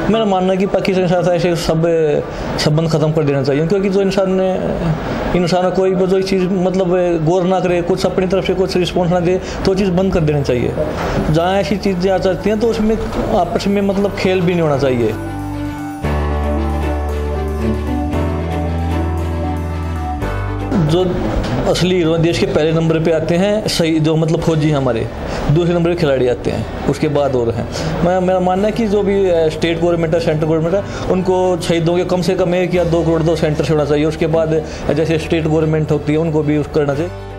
मेरा मानना है कि पाकिस्तान के साथ ऐसे सब संबंध ख़त्म कर देना चाहिए, क्योंकि जो इंसान कोई जो चीज़ मतलब गौर ना करे, कुछ अपनी तरफ से कुछ रिस्पॉन्स ना दे, तो चीज़ बंद कर देनी चाहिए। जहाँ ऐसी चीज़ें आ जाती हैं तो उसमें आपस में मतलब खेल भी नहीं होना चाहिए। जो असली हीरो देश के पहले नंबर पे आते हैं सही, जो मतलब फौजी हमारे, दूसरे नंबर पे खिलाड़ी आते हैं, उसके बाद और हैं। मेरा मानना है कि जो भी स्टेट गवर्नमेंट है, सेंट्रल गवर्नमेंट है, उनको शहीदों के कम से कम 1 या 2 करोड़ तो सेंटर से होना चाहिए। उसके बाद जैसे स्टेट गवर्नमेंट होती है उनको भी करना चाहिए।